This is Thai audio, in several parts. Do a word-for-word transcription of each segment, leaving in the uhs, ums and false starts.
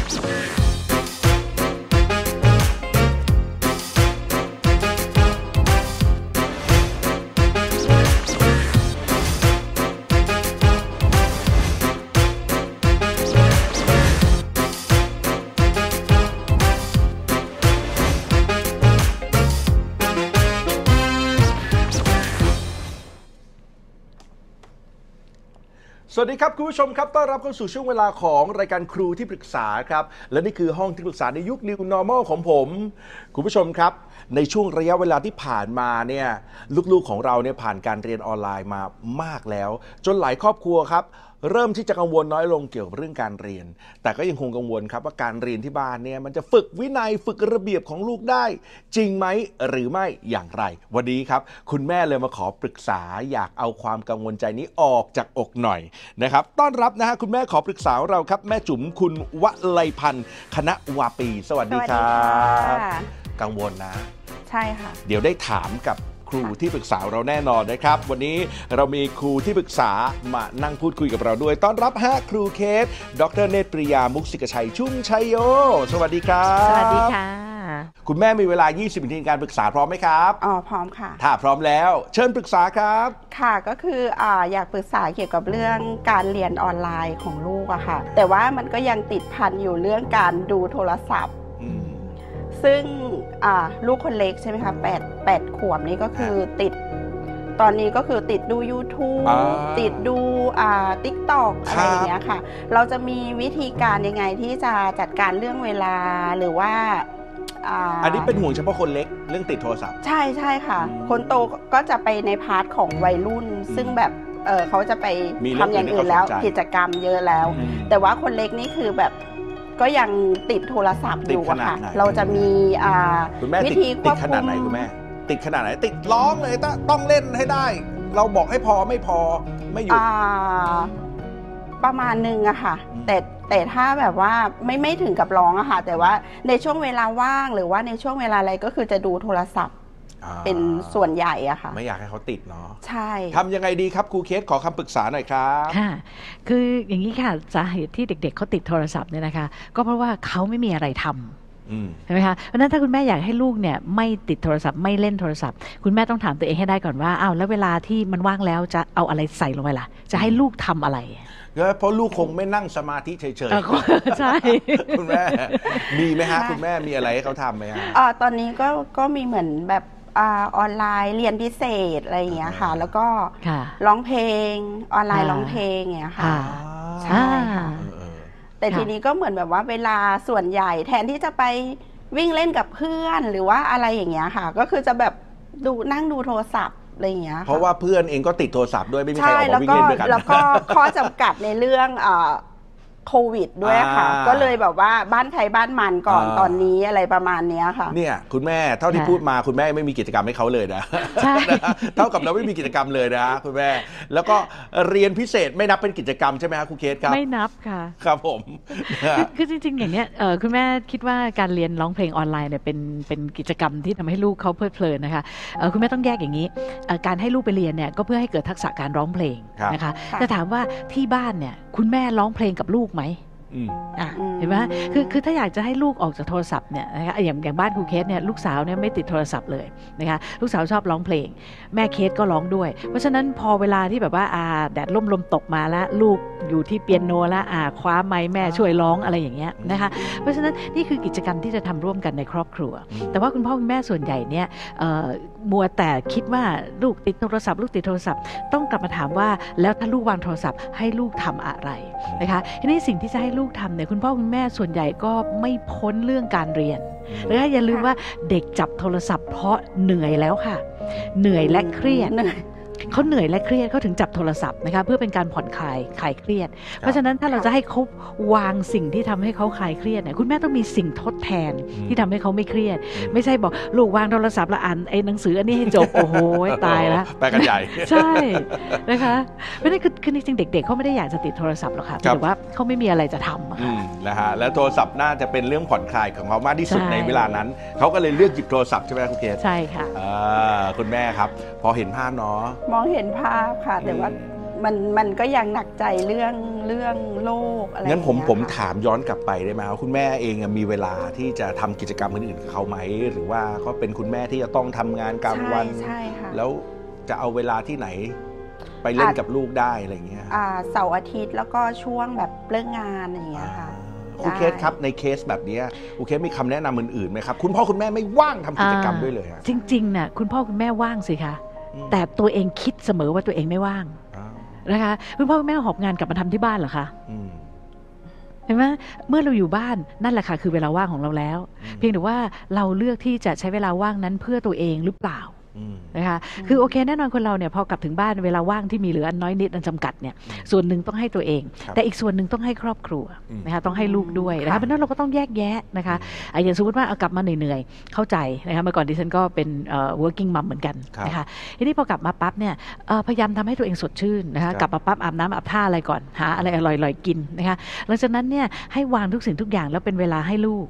สวัสดีครับคุณผู้ชมครับต้อนรับเข้าสู่ช่วงเวลาของรายการครูที่ปรึกษาครับและนี่คือห้องที่ปรึกษาในยุค New Normal ของผมคุณผู้ชมครับในช่วงระยะเวลาที่ผ่านมาเนี่ยลูกๆของเราเนี่ยผ่านการเรียนออนไลน์มามากแล้วจนหลายครอบครัวครับเริ่มที่จะกังวลน้อยลงเกี่ยวกับเรื่องการเรียนแต่ก็ยังคงกังวลครับว่าการเรียนที่บ้านเนี่ยมันจะฝึกวินัยฝึกระเบียบของลูกได้จริงไหมหรือไม่อย่างไรวันนี้ครับคุณแม่เลยมาขอปรึกษาอยากเอาความกังวลใจนี้ออกจากอกหน่อยนะครับต้อนรับนะฮะคุณแม่ขอปรึกษาเราครับแม่จุ๋มคุณวลัยพันธ์คณะวาปีสวัสดีครับกังวลนะใช่ค่ะเดี๋ยวได้ถามกับครูที่ปรึกษาเราแน่นอนนะครับวันนี้เรามีครูที่ปรึกษามานั่งพูดคุยกับเราด้วยต้อนรับฮะครูเคสดร.เนตรปริยามุกสิกชัยชุ่มชัยโยสวัสดีครับสวัสดีค่ะคุณแม่มีเวลายี่สิบนาทีในการปรึกษาพร้อมไหมครับอ๋อพร้อมค่ะถ้าพร้อมแล้วเชิญปรึกษาครับค่ะก็คืออ่าอยากปรึกษาเกี่ยวกับเรื่องการเรียนออนไลน์ของลูกอะค่ะแต่ว่ามันก็ยังติดพันอยู่เรื่องการดูโทรศัพท์ซึ่งลูกคนเล็กใช่ไหมคะแปดแปดขวบนี้ก็คือติดตอนนี้ก็คือติดดู YouTube ติดดูติ๊กต็อกอะไรอย่างเงี้ยค่ะเราจะมีวิธีการยังไงที่จะจัดการเรื่องเวลาหรือว่าอันนี้เป็นห่วงเฉพาะคนเล็กเรื่องติดโทรศัพท์ใช่ใช่ค่ะคนโตก็จะไปในพาร์ทของวัยรุ่นซึ่งแบบเเขาจะไปทำอย่างอื่นแล้วกิจกรรมเยอะแล้วแต่ว่าคนเล็กนี่คือแบบก็ยังติดโทรศัพท์อยู่ค่ะเราจะมีวิธีควบคุมติดขนาดไหนคุณแม่ติดขนาดไหนติดร้องเลยต้องเล่นให้ได้เราบอกให้พอไม่พอไม่หยุดประมาณนึงอะค่ะแต่แต่ถ้าแบบว่าไม่ไม่ถึงกับร้องอะค่ะแต่ว่าในช่วงเวลาว่างหรือว่าในช่วงเวลาอะไรก็คือจะดูโทรศัพท์เป็นส่วนใหญ่อะค่ะไม่อยากให้เขาติดเนาะใช่ทำยังไงดีครับครูเคสขอคำปรึกษาหน่อยครับค่ะคืออย่างนี้ค่ะสาเหตุที่เด็กๆเขาติดโทรศัพท์เนี่ยนะคะก็เพราะว่าเขาไม่มีอะไรทำใช่ไหมคะเพราะนั้นถ้าคุณแม่อยากให้ลูกเนี่ยไม่ติดโทรศัพท์ไม่เล่นโทรศัพท์คุณแม่ต้องถามตัวเองให้ได้ก่อนว่าอ้าวแล้วเวลาที่มันว่างแล้วจะเอาอะไรใส่ลงไปล่ะจะให้ลูกทำอะไรเพราะลูกคงไม่นั่งสมาธิเฉยๆใช่คุณแม่มีไหมฮะคุณแม่มีอะไรให้เขาทำไหมฮะตอนนี้ก็ก็มีเหมือนแบบออนไลน์เรียนพิเศษอะไรอย่างเงี้ยค่ะแล้วก็ร้องเพลงออนไลน์ร้องเพลงอย่างเงี้ยค่ะใช่แต่ทีนี้ก็เหมือนแบบว่าเวลาส่วนใหญ่แทนที่จะไปวิ่งเล่นกับเพื่อนหรือว่าอะไรอย่างเงี้ยค่ะก็คือจะแบบดูนั่งดูโทรศัพท์อะไรอย่างเงี้ยเพราะว่าเพื่อนเองก็ติดโทรศัพท์ด้วยไม่มีใครออกมาวิ่งเล่นด้วยกันแล้วก็ข้อจำกัดในเรื่องโควิดด้วยค่ะก็เลยแบบว่าบ้านใครบ้านมันก่อนตอนนี้อะไรประมาณนี้ค่ะเนี่ยคุณแม่เท่าที่พูดมาคุณแม่ไม่มีกิจกรรมให้เขาเลยนะเท่ากับเราไม่มีกิจกรรมเลยนะคุณแม่แล้วก็เรียนพิเศษไม่นับเป็นกิจกรรมใช่ไหมครับครูเคสครับไม่นับค่ะครับผมคือจริงๆอย่างเนี้ยคุณแม่คิดว่าการเรียนร้องเพลงออนไลน์เนี่ยเป็นเป็นกิจกรรมที่ทำให้ลูกเขาเพลิดเพลินนะคะคุณแม่ต้องแยกอย่างนี้การให้ลูกไปเรียนเนี่ยก็เพื่อให้เกิดทักษะการร้องเพลงนะคะแต่ถามว่าที่บ้านเนี่ยคุณแม่ร้องเพลงกับลูกไหมอ่ะเห็นไหมคือคือถ้าอยากจะให้ลูกออกจากโทรศัพท์เนี่ยนะคะอย่างอย่างบ้านครูเคสเนี่ยลูกสาวเนี่ยไม่ติดโทรศัพท์เลยนะคะลูกสาวชอบร้องเพลงแม่เคสก็ร้องด้วยเพราะฉะนั้นพอเวลาที่แบบว่าอ่าแดดล่มลมตกมาแล้วลูกอยู่ที่เปียโนแล้วอ่าคว้าไม้แม่ช่วยร้องอะไรอย่างเงี้ยนะคะเพราะฉะนั้นนี่คือกิจกรรมที่จะทำร่วมกันในครอบครัวแต่ว่าคุณพ่อคุณแม่ส่วนใหญ่เนี่ยมัวแต่คิดว่าลูกติดโทรศัพท์ลูกติดโทรศัพท์ต้องกลับมาถามว่าแล้วถ้าลูกวางโทรศัพท์ให้ลูกทำอะไรนะคะทีนี้สิ่งที่จะให้ลูกทำเนี่ยคุณพ่อคุณแม่ส่วนใหญ่ก็ไม่พ้นเรื่องการเรียนและอย่าลืมว่าเด็กจับโทรศัพท์เพราะเหนื่อยแล้วค่ะเหนื่อยและเครียดเขาเหนื่อยและเครียดเขาถึงจับโทรศัพท์นะคะเพื่อเป็นการผ่อนคลายคลายเครียดเพราะฉะนั้นถ้าเราจะให้เขาวางสิ่งที่ทำให้เขาคลายเครียดเนี่ยคุณแม่ต้องมีสิ่งทดแทนที่ทำให้เขาไม่เครียดไม่ใช่บอกลูกวางโทรศัพท์แล้วอ่านไอ้หนังสืออันนี้ให้จบโอ้โหตายแล้วไปกันใหญ่ใช่นะคะเพราะนั่นคือคือจริงๆเด็กๆเขาไม่ได้อยากจะติดโทรศัพท์หรอกค่ะแต่ว่าเขาไม่มีอะไรจะทำค่ะนะฮะแล้วโทรศัพท์น่าจะเป็นเรื่องผ่อนคลายของเขามากที่สุดในเวลานั้นเขาก็เลยเลือกหยิบโทรศัพท์ใช่ไหมคุณเคสใช่ค่ะคุณแม่ครับพอเห็นภาพเนาะมองเห็นภาพค่ะแต่ว่ามันมันก็ยังหนักใจเรื่องเรื่องโรคอะไรงั้นผมอย่างเงี้ยผมค่ะถามย้อนกลับไปได้ไหมว่าคุณแม่เองมีเวลาที่จะทำกิจกรรมอื่นๆกับเขาไหมหรือว่าเขาเป็นคุณแม่ที่จะต้องทำงานกลางวันใช่ใช่ค่ะแล้วจะเอาเวลาที่ไหน ไปเล่นกับลูกได้อะไรอย่างเงี้ยอ่าเสาร์อาทิตย์แล้วก็ช่วงแบบเลิกงานอย่างเงี้ยค่ะครูเคสครับในเคสแบบนี้ครูเคสมีคำแนะนำอื่นๆไหมครับคุณพ่อคุณแม่ไม่ว่างทำกิจกรรมด้วยเลยฮะจริงๆน่ะคุณพ่อคุณแม่ว่างสิคะอืมแต่ตัวเองคิดเสมอว่าตัวเองไม่ว่างอ้าวนะคะคุณพ่อคุณแม่หอบงานกลับมาทำที่บ้านเหรอคะอืมเห็นไหมเมื่อเราอยู่บ้านนั่นแหละค่ะคือเวลาว่างของเราแล้วอืมเพียงแต่ว่าเราเลือกที่จะใช้เวลาว่างนั้นเพื่อตัวเองหรือเปล่าอืมนะคะคือโอเคแน่นอนคนเราเนี่ยพอกลับถึงบ้านเวลาว่างที่มีเหลืออันน้อยนิดอันจำกัดเนี่ยส่วนหนึ่งต้องให้ตัวเองครับแต่อีกส่วนหนึ่งต้องให้ครอบครัวอืมนะคะต้องให้ลูกด้วยนะคะค่ะเพราะฉะนั้นเราก็ต้องแยกแยะนะคะอ่ะอย่างสมมติว่าเอากลับมาเหนื่อยๆเข้าใจนะคะเมื่อก่อนดิฉันก็เป็นเอ่อ working mom เหมือนกันครับนะคะทีนี้พอกลับมาปั๊บเนี่ยเอ่อพยายามทำให้ตัวเองสดชื่นนะครัคะบกลับมาปั๊บอาบน้ำอาบท่าอะไรก่อนหาอะไรอร่อยๆกินนะคะหลังจากนั้นเนี่ยให้วางทุกสิ่งทุกอย่างแล้วเป็นเวลาให้ลูก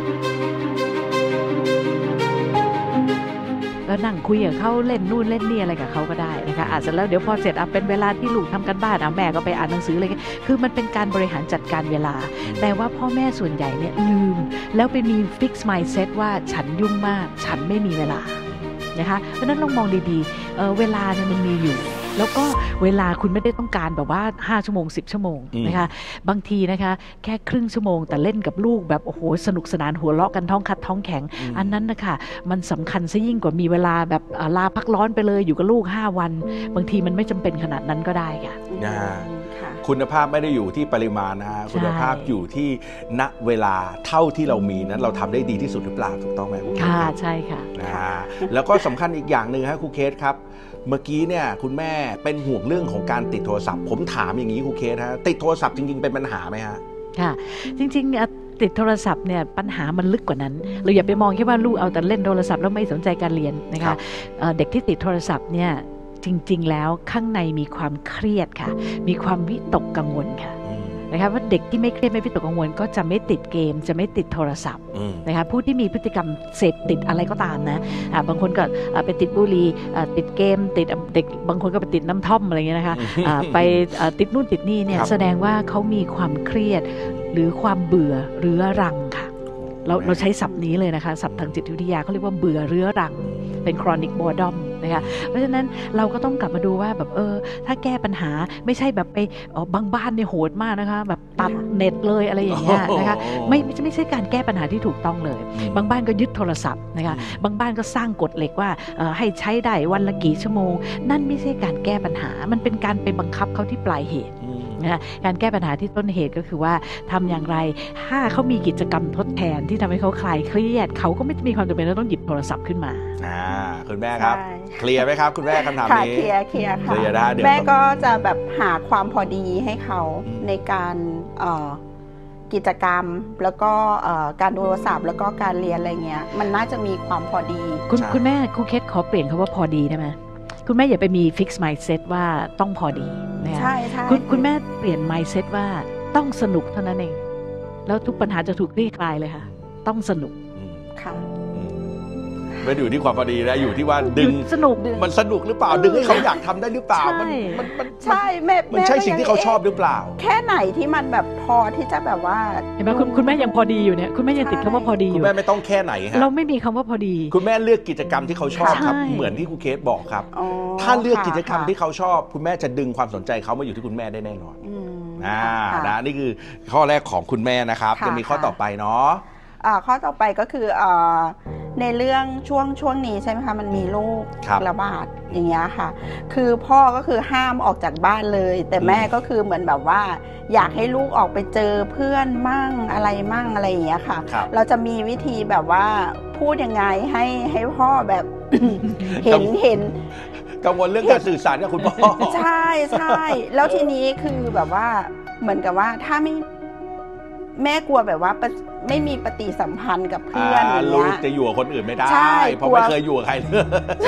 แล้วนั่งคุยกับเขาเล่นนู่นเล่นนี่อะไรกับเขาก็ได้นะคะอาจจะแล้วเดี๋ยวพอเสร็จอ่ะเป็นเวลาที่ลูกทำกันบ้านอ่ะแม่ก็ไปอ่านหนังสืออะไรเงี้ยคือมันเป็นการบริหารจัดการเวลา แต่ว่าพ่อแม่ส่วนใหญ่เนี่ยลืม แล้วไปมี fix mindset ว่าฉันยุ่งมากฉันไม่มีเวลานะคะเพราะฉะนั้นลองมองดีๆเอ่อเวลาเนี่ยมันมีอยู่ แล้วก็เวลาคุณไม่ได้ต้องการแบบว่าห้าชั่วโมงสิบชั่วโมงอืมนะคะบางทีนะคะแค่ครึ่งชั่วโมงแต่เล่นกับลูกแบบโอ้โหสนุกสนานหัวเราะกันท้องคัดท้องแข็งมอันนั้นนะคะมันสำคัญซะยิ่งกว่ามีเวลาแบบอ่าลาพักร้อนไปเลยอยู่กับลูกห้าวัน บางทีมันไม่จำเป็นขนาดนั้นก็ได้ค่ะนะค่ะคุณภาพไม่ได้อยู่ที่ปริมาณนะฮะใช่คุณภาพอยู่ที่ณเวลาเท่าที่เรามีนั้นเราทำได้ดีที่สุดหรือเปล่าถูกต้องไหมครูเคสค่ะครับใช่ค่ะนะฮะแล้วก็สำคัญอีกอย่างหนึ่งฮะครูเคสครับ เมื่อกี้เนี่ยคุณแม่เป็นห่วงเรื่องของการติดโทรศัพท์ ผมถามอย่างนี้ครูเคสฮะติดโทรศัพท์จริงๆเป็นปัญหาไหมฮะค่ะจริงๆเนี่ยติดโทรศัพท์เนี่ยปัญหามันลึกกว่านั้นเราอย่าไปมองแค่ว่าลูกเอาแต่เล่นโทรศัพท์แล้วไม่สนใจการเรียนนะครัคะบเอ่อเด็กที่ติดโทรศัพท์เนี่ยจริงๆแล้วข้างในมีความเครียดค่ะ มีความวิตกกังวลค่ะอืมนะคะว่าเด็กที่ไม่เครียดไม่วิตกกังวลก็จะไม่ติดเกมจะไม่ติดโทรศัพท์อืมนะคะผู้ที่มีพฤติกรรมเสพติดอะไรก็ตามนะอ่าบางคนก็อ่าไปติดบุหรี่อ่าติดเกมติดเด็กบางคนก็ไปติดน้ำท่อมอะไรเงี้ยนะคะอ่าไปอ่าติดนู่นติดนี่เนี่ยครับแสดงว่าเขามีความเครียดหรือความเบื่อเรื้อรังค่ะ เราเราใช้ศัพท์นี้เลยนะคะศัพท์ทางจิตวิทยาเขาเรียกว่าเบื่อเรื้อรังเป็น chronic boredom นะคะเพราะฉะนั้นเราก็ต้องกลับมาดูว่าแบบเออถ้าแก้ปัญหาไม่ใช่แบบไปเอ่อบางบ้านเนี่ยโหดมากนะคะแบบตัดเน็ตเลยอะไรอย่างเงี้ยนะคะไม่ไม่ใช่ไม่ใช่การแก้ปัญหาที่ถูกต้องเลย บางบ้านก็ยึดโทรศัพท์นะคะบางบ้านก็สร้างกฎเหล็กว่าเอ่อให้ใช้ได้วันละกี่ชั่วโมง นั่นไม่ใช่การแก้ปัญหา มันเป็นการไปบังคับเขาที่ปลายเหตุอืมนะคะการแก้ปัญหาที่ต้นเหตุก็คือว่าทำอย่างไรถ้าเขามีกิจกรรมทดแทนที่ทำให้เขาคลายเครียดเขาก็ไม่มีความจำเป็นต้องหยิบโทรศัพท์ขึ้นมาอ่าคุณแม่ครับใช่เคลียร์ไหมครับ คุณแม่คำถามค่ะนี้เคลียร์เคลียร์ค่ะเคลียร์ได้เดี๋ยวแม่ก็จะแบบหาความพอดีให้เขาอืมในการเอ่อกิจกรรมแล้วก็เอ่อการดูโทรศัพท์แล้วก็การเรียนอะไรเงี้ยมันน่าจะมีความพอดีคุณใช่คุณแม่ครูเคสขอเปลี่ยนคำว่าพอดีได้ไหมคุณแม่อย่าไปมี fix mindset ว่าต้องพอดีนะคะใช่ใช่คุณคุณแม่เปลี่ยน mindset ว่าต้องสนุกเท่านั้นเอง แล้วทุกปัญหาจะถูกคลี่คลายเลยค่ะ ต้องสนุกอืมค่ะอืมไม่ได้อยู่ที่ความพอดีนะอยู่ที่ว่าดึงสนุกมันสนุกหรือเปล่าดึงให้เขาอยากทำได้หรือเปล่าใช่มันมันมันใช่แม่มันแม่ใช่ก็สิ่งยัที่เขาชอบหรือเปล่าแค่ไหนที่มันแบบพอที่จะแบบว่าเห็นไหมคุณคุณแม่ยังพอดีอยู่เนี่ยคุณแม่ยังติดคำว่าพอดีอคุณยู่แม่ไม่ต้องแค่ไหนฮะเราไม่มีคำว่าพอดีคุณแม่เลือกกิจกรรมที่เขาชอบครับใช่เหมือนที่ครูเคสบอกครับอ๋อถ้าเลือกกิจกรรมค่ะที่เขาชอบ คุณแม่จะดึงความสนใจเขามาอยู่ที่คุณแม่ได้แน่นอนอืมอ่าค่ะนะนี่คือข้อแรกของคุณแม่นะครับค่ะจะมีข้อค่ะต่อไปเนาะอ่าข้อต่อไปก็คืออ่าในเรื่องช่วงช่วงนี้ใช่ไหมคะมันมีโรคครับระบาดอย่างเงี้ยค่ะ คือพ่อก็คือห้ามออกจากบ้านเลย แต่แม่ก็คือเหมือนแบบว่า อยากให้ลูกออกไปเจอเพื่อนมั่งอะไรมั่งอะไรอย่างเงี้ยค่ะครับเราจะมีวิธีแบบว่าพูดยังไงให้ให้พ่อแบบ เห็นเห็นกังวลเรื่องการสื่อสารกับคุณพ่อใช่ใช่แล้วทีนี้คือแบบว่าเหมือนกับว่าถ้าไม่แม่กลัวแบบว่าปะไม่มีปฏิสัมพันธ์กับเพื่อนอย่างลูเงี้กยจะอยู่กับคนอื่นไม่ได้ใช่เพราะกลัวไม่เคยอยู่กับใครเลย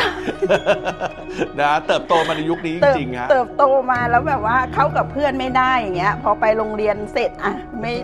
นะเติบโตมาในยุคนี้จเติบริงๆฮะเติบโตมาแล้วแบบว่าเข้ากับเพื่อนไม่ได้อย่างเงี้ย พอไปโรงเรียนเสร็จอ่ะไม่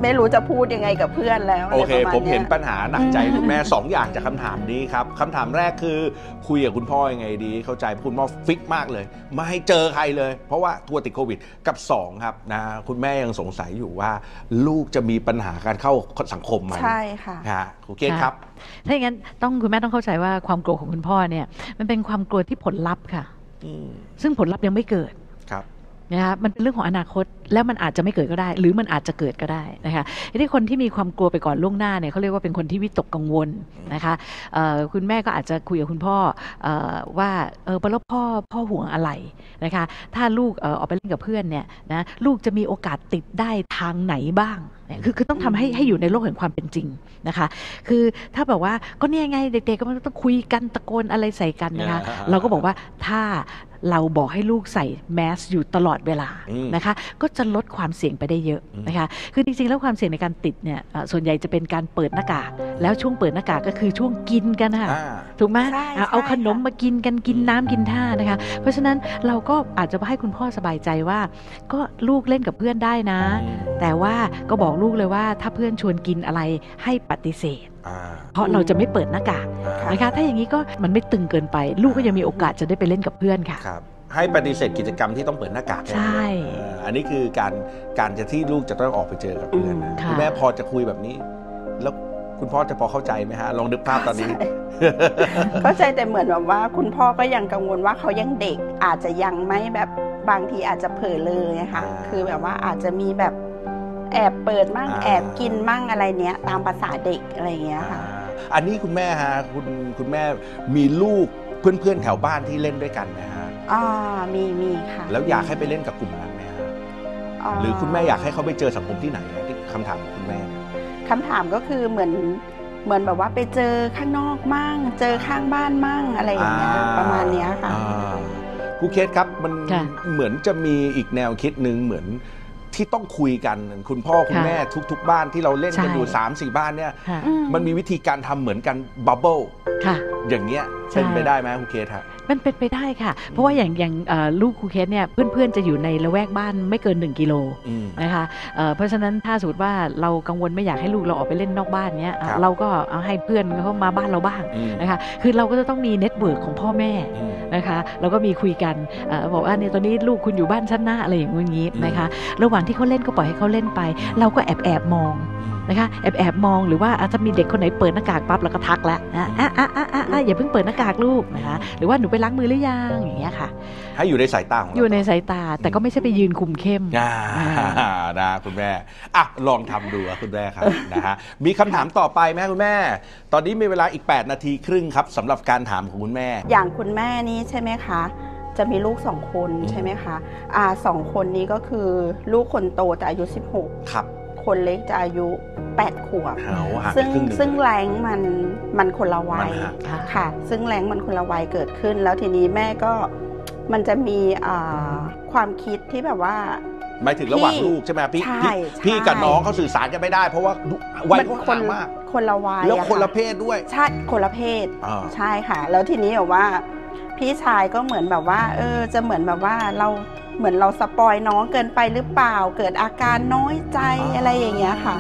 ไม่รู้จะพูดยังไงกับเพื่อนแล้วโอเคะไรประาณผมเห็นยปัญหาหนักใจคุณแม่สองอย่างจากคำถามนี้ครับคำถามแรกคือคุยกับคุณพ่อยังไงดีเข้าใจคุณพ่อฟิกมากเลยไม่ให้เจอใครเลย เพราะว่าทัวติดโควิดกับสองครับนะคุณแม่ยังสงสัยอยู่ว่าลูกจะมีปัญหาการเข้าสังคมไหมใช่ค่ะฮะครูเกศครับถ้าอย่างนั้นต้องคุณแม่ต้องเข้าใจว่าความกลัวของคุณพ่อเนี่ยมันเป็นความกลัวที่ผลลัพธ์ค่ะอืมซึ่งผลลัพธ์ยังไม่เกิดครับนะคะมันเป็นเรื่องของอนาคตแล้วมันอาจจะไม่เกิดก็ได้ หรือมันอาจจะเกิดก็ได้นะคะที่คนที่มีความกลัวไปก่อนล่วงหน้าเนี่ยเขาเรียกว่าเป็นคนที่วิตกกังวลนะคะเอ่อคุณแม่ก็อาจจะคุยกับคุณพ่อเอ่อว่าเออแล้วพ่อพ่อห่วงอะไรนะคะถ้าลูกเอ่อออกไปเล่นกับเพื่อนเนี่ยนะลูกจะมีโอกาสติดได้ทางไหนบ้างเนี่ยคือคือต้องทำให้ให้อยู่ในโลกแห่งความเป็นจริงนะคะคือถ้าแบบว่าก็เนี่ยไงเด็กๆก็มันต้องคุยกันตะโกนอะไรใส่กันนะคะอ่าเราก็บอกว่าถ้าเราบอกให้ลูกใส่แมสอยู่ตลอดเวลาอืมนะคะก็จะลดความเสี่ยงไปได้เยอะนะคะคือจริงๆแล้วความเสี่ยงในการติดเนี่ยเอ่อส่วนใหญ่จะเป็นการเปิดหน้ากากแล้วช่วงเปิดหน้ากากก็คือช่วงกินกันค่ะอ่าถูกไหมใช่อ่ะเอาใช่ขนมค่ะมากินกันกินน้ำกินท่านะคะเพราะฉะนั้นเราก็อาจจะให้คุณพ่อสบายใจว่าก็ลูกเล่นกับเพื่อนได้นะอืมแต่ว่าก็บอกลูกเลยว่าถ้าเพื่อนชวนกินอะไรให้ปฏิเสธอ่าเพราะเราจะไม่เปิดหน้ากากอ่านะคะถ้าอย่างนี้ก็มันไม่ตึงเกินไป ลูกก็ยังมีโอกาสจะได้ไปเล่นกับเพื่อนค่ะครับให้ปฏิเสธกิจกรรมที่ต้องเปิดหน้ากากใช่เอ่ออันนี้คือการการจะที่ลูกจะต้องออกไปเจอกับเพื่อนนะค่ะคุณแม่พอจะคุยแบบนี้ แล้วคุณพ่อจะพอเข้าใจไหมฮะลองนึกภาพตอนนี้เข้าใจแต่เหมือนแบบว่าคุณพ่อก็ยังกังวลว่าเขายังเด็กอาจจะยังไม่แบบบางทีอาจจะเผลอเลยค่ะอ่าคือแบบว่าอาจจะมีแบบแอบเปิดมั่งอ่าแอบกินมั่งอะไรเนี้ยตามภาษาเด็กอะไรอย่างเงี้ยค่ะอ่าอันนี้คุณแม่ฮะคุณคุณแม่มีลูกเพื่อนๆแถวบ้านที่เล่นด้วยกันไหมฮะอ่ามีมีค่ะแล้วอยากให้ไปเล่นกับกลุ่มนั้นไหมฮะหรือคุณแม่อยากให้เขาไปเจอสังคมที่ไหนฮะที่คำถามของคุณแม่เนี่ยคำถามก็คือเหมือนเหมือนแบบว่าไปเจอข้างนอกมั่ง เจอข้างบ้านมั่งอะไรอย่างเงี้ยอ่าประมาณเนี้ยค่ะอ่าครูเคสครับมันค่ะเหมือนจะมีอีกแนวคิดหนึ่งเหมือนที่ต้องคุยกันคุณพ่อคุณค่ะแม่ทุก ๆ บ้านที่เราเล่นกันใช่อยู่ สามสี่ บ้านเนี่ยค่ะอืมมันมีวิธีการทำเหมือนกันบับเบิลค่ะอย่างเงี้ยใช่เป็นไปได้ไหมครูเคสฮะมันเป็นไปได้ค่ะ เพราะว่าอย่างอย่างเอ่อลูกครูเคสเนี่ยเพื่อนๆจะอยู่ในละแวกบ้านไม่เกินหนึ่งกิโลอืมนะคะเอ่อเพราะฉะนั้นถ้าสมมติว่าเรากังวลไม่อยากให้ลูกเราออกไปเล่นนอกบ้านเนี้ยอ่ะครับเราก็เอาให้เพื่อนเขามาบ้านเราบ้างอืมนะคะคือเราก็จะต้องมีเน็ตเวิร์กของพ่อแม่อืมนะคะเราก็มีคุยกันเอ่อบอกว่าเนี่ยตอนนี้ลูกคุณอยู่บ้านชั้นหน้าอะไรอย่างงี้นะคะระหว่างที่เขาเล่นก็ปล่อยให้เขาเล่นไป เราก็แอบแอบมองนะคะแอบแอบมองหรือว่าอาจจะมีเด็กคนไหนเปิดหน้ากากปั๊บเราก็ทักแล้วอ่ะอ่ะอ่ะอ่ะอ่ะอ่ะอย่าเพิ่งเปิดหน้ากากลูกนะคะหรือว่าหนูไปล้างมือหรือยังอย่างเงี้ยค่ะให้อยู่ในสายตาของเราอยู่ในสายตาแต่ก็ไม่ใช่ไปยืนคุมเข้มอ่าอ่านะคุณแม่อ่ะลองทำดูอะคุณแม่ครับ นะฮะมีคำถามต่อไปไหมคุณแม่ ตอนนี้มีเวลาอีก แปด นาทีครึ่งครับสำหรับการถามของคุณแม่อย่างคุณแม่นี้ใช่ไหมคะ จะมีลูกสองคนอืมใช่ไหมคะอ่าสองคนนี้ก็คือลูกคนโตจะอายุสิบหกครับคนเล็กจะอายุแปดขวบเอาห่างซึ่งครึ่งหนึ่งซึ่งแรงมันมันคนละวัมันยห่างค่ะค่ะ ซึ่งแรงมันคนละวัยเกิดขึ้น แล้วทีนี้แม่ก็มันจะมีอ่าความคิดที่แบบว่าหมายถึงระหว่างลูกใช่ไหมพี่ใช่พี่ใช่พี่กับน้องเขาสื่อสารกันไม่ได้ เพราะว่าวัยมันเขาคนห่างมากคนละวัยแล้วอคนละค่ะเพศด้วยใช่คนละเพศอ่าใช่ค่ะ แล้วทีนี้แบบว่า พี่ชายก็เหมือนแบบว่า เออ จะเหมือนแบบว่าเราเหมือนเราสปอยน้องเกินไปหรือเปล่า เกิดอาการน้อยใจอะไรอย่างเงี้ยค่ะ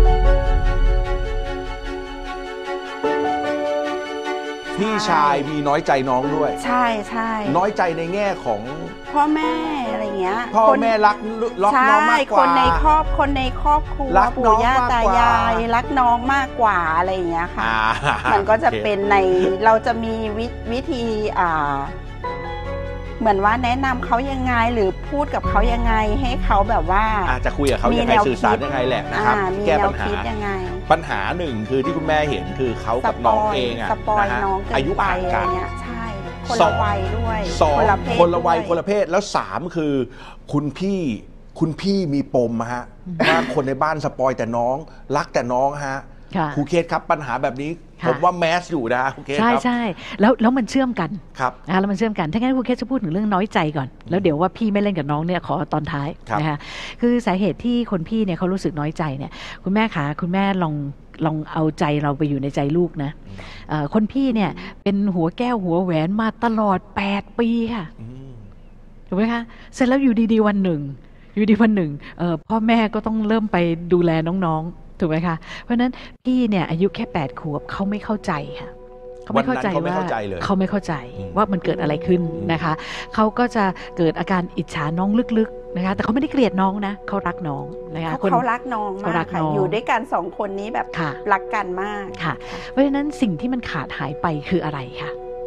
พี่ชายมีน้อยใจน้องด้วยใช่ใช่น้อยใจในแง่ของพ่อแม่อะไรเงี้ยพ่อคนแม่รักรักใช่น้องมากกว่าคนในครอบคนในครอบครัวรักน้ปู่องย่ามากตากว่ายายรักน้องมากกว่าอะไรอย่างเงี้ยค่ะอ่ามันก็จะโอคเป็นในเราจะมีวิวิธีอ่า เหมือนว่าแนะนำเขายังไงหรือพูดกับเขายังไงให้เขาแบบว่าอาจจะคุยกับเขามียังไงแนวสื่อสารคิดยังไงแหละนะครับอ่ามีแก้แนปัวญหาคิดยังไงปัญหาหนึ่งคือที่คุณแม่เห็นคือเขากับน้องเองอะสปอยนะฮะน้องเกิอาน ยุไปห่างอะไรกันเงี้ยใช่คนสอละงวัยด้วยสองคนละเพศคนละวัยด้คนละเพศแล้วสามคือคุณพี่คุณพี่มีปมฮะว่าคนในบ้านสปอยแต่น้องรักแต่น้องฮะค่ะครูเคสครับปัญหาแบบนี้ค่ะผมว่าแมสอยู่นะครูเคสใช่ครับใช่แล้วแล้วมันเชื่อมกันครับนะคะแล้วมันเชื่อมกันถ้างั้นคุณเคสจะพูดถึงเรื่องน้อยใจก่อน แล้วเดี๋ยวว่าพี่ไม่เล่นกับน้องเนี่ยขอตอนท้ายครับนะคะคือสาเหตุที่คนพี่เนี่ยเขารู้สึกน้อยใจเนี่ยคุณแม่คะคุณแม่ลองลองเอาใจเราไปอยู่ในใจลูกนะเอ่อคนพี่เนี่ยเป็นหัวแก้วหัวแหวนมาตลอดแปดปีค่ะอืมถูกไหมคะเสร็จแล้วอยู่ดีๆวันหนึ่งอยู่ดีวันหนึ่งพ่อแม่ก็ต้องเริ่มไปดูแลน้องๆถูกไหมคะเพราะฉะนั้นพี่เนี่ยอายุแค่แปดขวบเขาไม่เข้าใจค่ะเขาไม่เข้าใจว่าเขาไม่เข้าใจว่ามันเกิดอะไรขึ้นนะคะเขาก็จะเกิดอาการอิจฉาน้องลึกๆนะคะแต่เขาไม่ได้เกลียดน้องนะเขารักน้องนะคะเขารักน้องมากค่ะอยู่ด้วยกันสองคนนี้แบบรักกันมากค่ะเพราะฉะนั้นสิ่งที่มันขาดหายไปคืออะไรคะ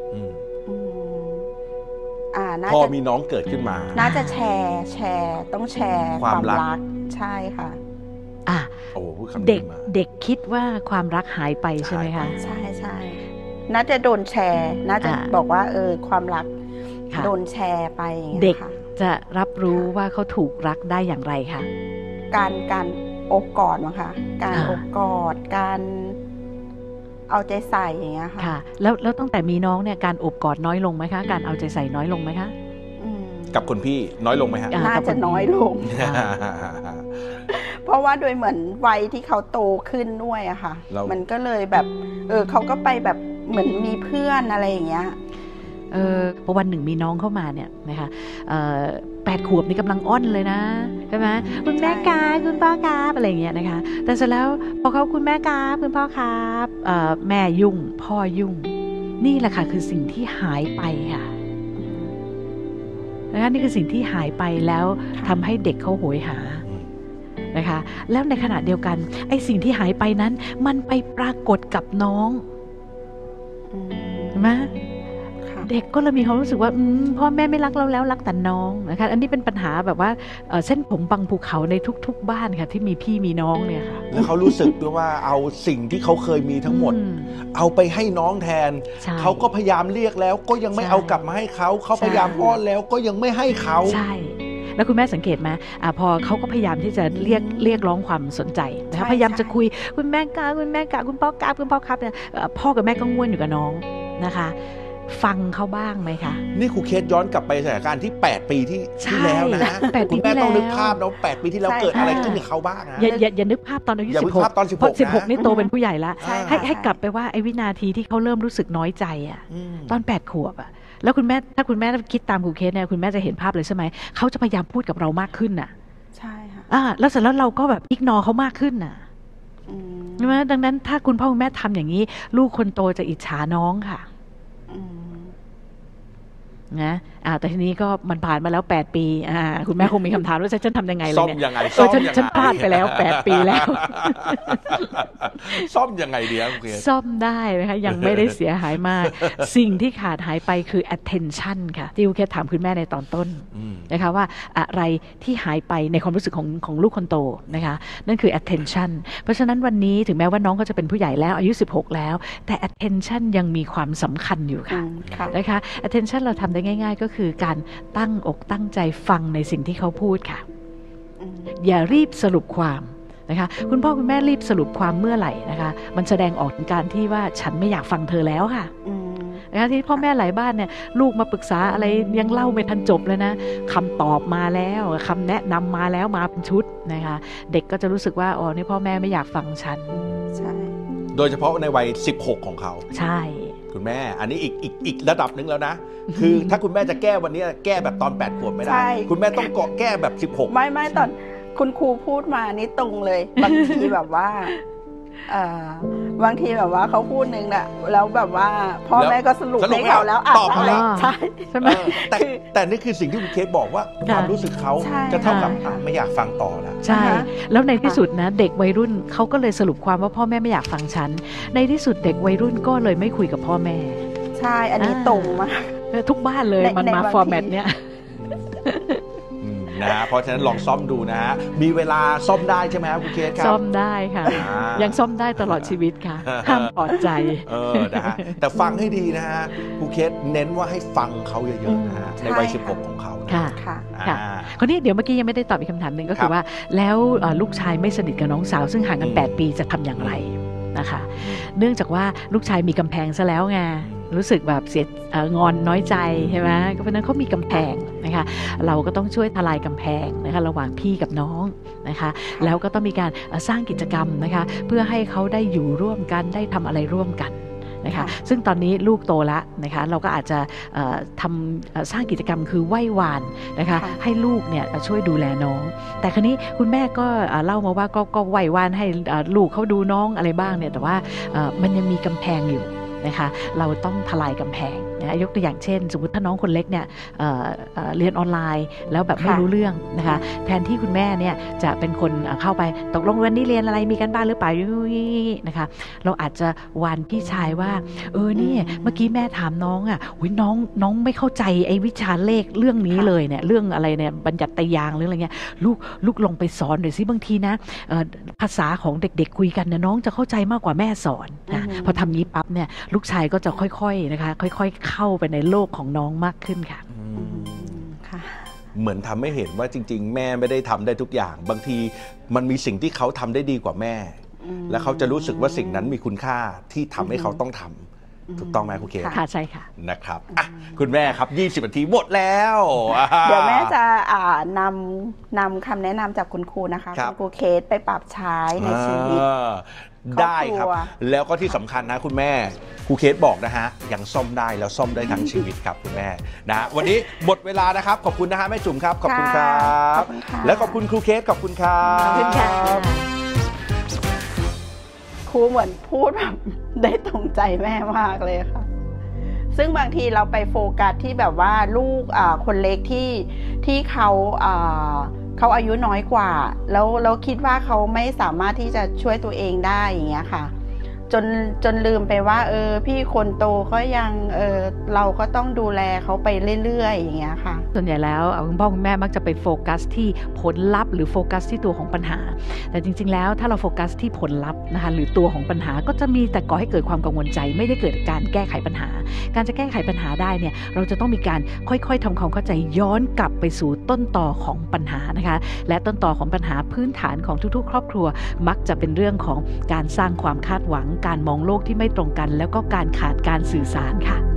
พอมีน้องเกิดขึ้นมาน่าจะแชร์แชร์ต้องแชร์ความรักใช่ค่ะอ่ะเด็กเด็กคิดว่าความรักหายไปใช่ไหมคะใช่ใช่น่าจะโดนแชร์น่าจะบอกว่าเออความรักโดนแชร์ไปเด็กจะรับรู้ว่าเขาถูกรักได้อย่างไรคะการการอบกอดมั้งคะการอบกอดการเอาใจใส่อย่างเงี้ยค่ะค่ะแล้วแล้วตั้งแต่มีน้องเนี่ยการอบกอดน้อยลงไหมคะการเอาใจใส่น้อยลงไหมคะกับคนพี่น้อยลงไหมฮะน่าจะน้อยลงเพราะว่าโดยเหมือนวัยที่เขาโตขึ้นด้วยอะค่ะมันก็เลยแบบเออเขาก็ไปแบบเหมือนมีเพื่อนอะไรอย่างเงี้ยเออพอวันหนึ่งมีน้องเข้ามาเนี่ยนะคะแปดขวบนี่กำลังอ้อนเลยนะใช่ไหมคุณแม่กาคุณพ่อกาอะไรอย่างเงี้ยนะคะแต่เสร็จแล้วพอเขาคุณแม่กาคุณพ่อครับแม่ยุ่งพ่อยุ่งนี่แหละค่ะคือสิ่งที่หายไปค่ะนะคะนี่คือสิ่งที่หายไปแล้วทำให้เด็กเขาโหยหานะคะแล้วในขณะเดียวกันไอ้สิ่งที่หายไปนั้นมันไปปรากฏกับน้องใช่ไหมเด็กก็เลยมีความรู้สึกว่าพ่อแม่ไม่รักเราแล้วรักแต่น้องนะคะอันนี้เป็นปัญหาแบบว่าเส้นผมบังภูเขาในทุกๆบ้านค่ะที่มีพี่มีน้องเนี่ยค่ะแล้วเขารู้สึกด้วยว่าเอาสิ่งที่เขาเคยมีทั้งหมดเอาไปให้น้องแทนเขาก็พยายามเรียกแล้วก็ยังไม่เอากลับมาให้เขาเขาพยายามอ้อนแล้วก็ยังไม่ให้เขาใช่แล้วคุณแม่สังเกตไหมอ่าพอเขาก็พยายามที่จะเรียกเรียกร้องความสนใจนะคะพยายามจะคุยคุณแม่กาคุณแม่กาคุณพ่อกาคุณพ่อครับเนี่ยพ่อกับแม่ก็ง่วนอยู่กับน้องนะคะฟังเขาบ้างไหมคะนี่ครูเคสย้อนกลับไปสถานการณ์ที่แปดปีที่ที่แล้วนะคุณแม่ต้องนึกภาพแล้วแปดปีที่แล้วเกิดอะไรขึ้นกับเขาบ้างนะอย่าอย่าอย่านึกภาพตอนอายุสิบหกตอนสิบหกสิบหกนี่โตเป็นผู้ใหญ่แล้วให้ให้กลับไปว่าไอ้วินาทีที่เขาเริ่มรู้สึกน้อยใจอ่ะตอนแปดขวบอ่ะแล้วคุณแม่ถ้าคุณแม่คิดตามครูเคสเนี่ยคุณแม่จะเห็นภาพเลยใช่ไหมเขาจะพยายามพูดกับเรามากขึ้นน่ะใช่ค่ะอ่าแล้วเสร็จแล้วเราก็แบบอิกนอเขามากขึ้นน่ะใช่ไหมดังนั้นถ้าคุณพ่อคุณแม่ทำอย่างนี้ลูกคนโตจะอิจฉาน้องค่ะนะอ่าแต่ทีนี้ก็มันผ่านมาแล้วแปดปีอ่าคุณแม่คงมีคำถามว่าฉันทำยังไงเลยเนี่ยซ่อมยังไงซ่อมฉันพลาดไปแล้วแปดปีแล้วซ่อมยังไงดีครับคุณซ่อมได้นะคะยังไม่ได้เสียหายมากสิ่งที่ขาดหายไปคือ attention ค่ะที่คุณแค่ถามคุณแม่ในตอนต้นนะคะว่าอะไรที่หายไปในความรู้สึกของของลูกคนโตนะคะนั่นคือ attention เพราะฉะนั้นวันนี้ถึงแม้ว่าน้องก็จะเป็นผู้ใหญ่แล้วอายุสิบหกแล้วแต่ attention ยังมีความสำคัญอยู่ค่ะนะคะ attention เราทำได้ง่ายๆก็คือการตั้งอกตั้งใจฟังในสิ่งที่เขาพูดค่ะอย่ารีบสรุปความนะคะคุณพ่อคุณแม่รีบสรุปความเมื่อไหร่นะคะมันแสดงออกถึงการที่ว่าฉันไม่อยากฟังเธอแล้วค่ะนะคะที่พ่อแม่หลายบ้านเนี่ยลูกมาปรึกษาอะไรยังเล่าไม่ทันจบเลยนะคำตอบมาแล้วคำแนะนำมาแล้วมาเป็นชุดนะคะเด็กก็จะรู้สึกว่าอ๋อนี่พ่อแม่ไม่อยากฟังฉันใช่โดยเฉพาะในวัยสิบหกของเขาใช่คุณแม่อันนี้อีกอีกอีกระดับหนึ่งแล้วนะคือถ้าคุณแม่จะแก้วันนี้แก้แบบตอนแปดขวบไม่ได้คุณแม่ต้องเกาะแก้แบบสิบหกไม่ไม่ตอนคุณครูพูดมานี่ตรงเลยบางทีแบบว่าบางทีแบบว่าเขาพูดนึงน่ะแล้วแบบว่าพ่อแม่ก็สรุปให้เขาแล้วตอบเขาแล้วใช่ใช่ไหมแต่แต่นี่คือสิ่งที่คุณเคสบอกว่าความรู้สึกเขาจะเท่ากับไม่อยากฟังต่อแล้วใช่แล้วในที่สุดนะเด็กวัยรุ่นเขาก็เลยสรุปความว่าพ่อแม่ไม่อยากฟังฉันในที่สุดเด็กวัยรุ่นก็เลยไม่คุยกับพ่อแม่ใช่อันนี้ตรงมากทุกบ้านเลยมันมาฟอร์แมตเนี้ยนะฮะเพราะฉะนั้นลองซ่อมดูนะฮะมีเวลาซ่อมได้ใช่ไหมครับคุณเคสครับซ่อมได้ค่ะยังซ่อมได้ตลอดชีวิตค่ะห้ามถอดใจเออนะฮะแต่ฟังให้ดีนะฮะคุณเคสเน้นว่าให้ฟังเขาเยอะๆนะฮะในวัยสิบหกของเขาค่ะค่ะคราวนี้เดี๋ยวเมื่อกี้ยังไม่ได้ตอบอีกคำถามหนึ่งก็คือว่าแล้วลูกชายไม่สนิทกับน้องสาวซึ่งห่างกันแปดปีจะทำอย่างไรนะคะเนื่องจากว่าลูกชายมีกำแพงซะแล้วไงรู้สึกแบบเสียงอนน้อยใจใช่ไหมเพราะนั้นเขามีกำแพงนะคะเราก็ต้องช่วยทลายกำแพงนะคะระหว่างพี่กับน้องนะคะแล้วก็ต้องมีการสร้างกิจกรรมนะคะเพื่อให้เขาได้อยู่ร่วมกันได้ทำอะไรร่วมกันนะคะค่ะซึ่งตอนนี้ลูกโตแล้วนะคะเราก็อาจจะเอ่อทำเอ่อสร้างกิจกรรมคือไหว้วานนะคะค่ะให้ลูกเนี่ยช่วยดูแลน้อง แต่คราวนี้คุณแม่ก็เอ่อเล่ามาว่าก็ก็ไหว้วานให้เอ่อลูกเขาดูน้องอะไรบ้างเนี่ยแต่ว่าเอ่อมันยังมีกำแพงอยู่นะคะเราต้องทลายกำแพงนะยกตัวอย่างเช่น สมมติถ้าน้องคนเล็กเนี่ยเอ่อเอ่อเรียนออนไลน์แล้วแบบไม่ค่ะรู้เรื่องนะคะแทนที่คุณแม่เนี่ยจะเป็นคนเอ่อเข้าไปตกลงวันนี้เรียนอะไรมีกันบ้านหรือเปล่านะคะเราอาจจะวานพี่ชายว่าเออเนี่ยเมื่อกี้แม่ถามน้องอ่ะอุ๊ยน้องน้องไม่เข้าใจไอ้วิชาเลขเรื่องนี้เลยเนี่ยเรื่องอะไรเนี่ยบัญญัติไตรยางค์หรืออะไรเงี้ยลูกลูกลงไปสอนหน่อยสิบางทีนะเอ่อภาษาของเด็กๆคุยกันเนี่ยน้องจะเข้าใจมากกว่าแม่สอนนะอืมพอทำงี้ปั๊บเนี่ยลูกชายก็จะค่อยๆนะคะค่อยๆเข้าไปในโลกของน้องมากขึ้นค่ะอืมค่ะเหมือนทำให้เห็นว่าจริง ๆ แม่ไม่ได้ทำได้ทุกอย่าง บางทีมันมีสิ่งที่เขาทำได้ดีกว่าแม่อืมและเขาจะรู้สึกว่าสิ่งนั้นมีคุณค่าที่ทำให้เขาต้องทำถูกต้องไหมคุณเคค่ะค่ะใช่ค่ะนะครับอ่ะคุณแม่ครับยี่สิบนาทีหมดแล้วอ่าเดี๋ยวแม่จะอ่านำนำคำแนะนำจากคุณครูนะคะครับคุณครูเคสไปปรับใช้ในชีวิตอ่าได้ครับครอบครัวแล้วก็ที่สำคัญนะคุณแม่ครูเคสบอกนะฮะยังซ่อมได้แล้วซ่อมได้ทั้งชีวิตครับคุณแม่นะฮะวันนี้หมดเวลานะครับขอบคุณนะฮะแม่จุ๋มครับขอบคุณครัขบอบคุณค่ะและขอบคุณครูเคสขอบคุณครับขอบคุณค่ะครูเหมือนพูดแบบ ได้ตรงใจแม่มากเลยค่ะ ซึ่งบางทีเราไปโฟกัสที่แบบว่าลูกอ่าคนเล็กที่ที่เขาอ่าเขาอายุน้อยกว่า แล้วเราคิดว่าเขาไม่สามารถที่จะช่วยตัวเองได้อย่างเงี้ยค่ะ จนจนลืมไปว่า เออ พี่คนโตก็ยังเออเราก็ต้องดูแลเขาไปเรื่อยๆอย่างเงี้ยค่ะส่วนใหญ่แล้วเอ่อคุณพ่อคุณแม่มักจะไปโฟกัสที่ผลลัพธ์หรือโฟกัสที่ตัวของปัญหา แต่จริงๆแล้วถ้าเราโฟกัสที่ผลลัพธ์นะคะหรือตัวของปัญหาก็จะมีแต่ก่อให้เกิดความกังวลใจ ไม่ได้เกิดการแก้ไขปัญหา การจะแก้ไขปัญหาได้เนี่ยเราจะต้องมีการค่อยๆทำความเข้าใจย้อนกลับไปสู่ต้นต่อของปัญหานะคะและต้นต่อของปัญหาพื้นฐานของทุกๆ ครอบครัว มักจะเป็นเรื่องของการสร้างความคาดหวัง การมองโลกที่ไม่ตรงกัน แล้วก็การขาดการสื่อสารค่ะ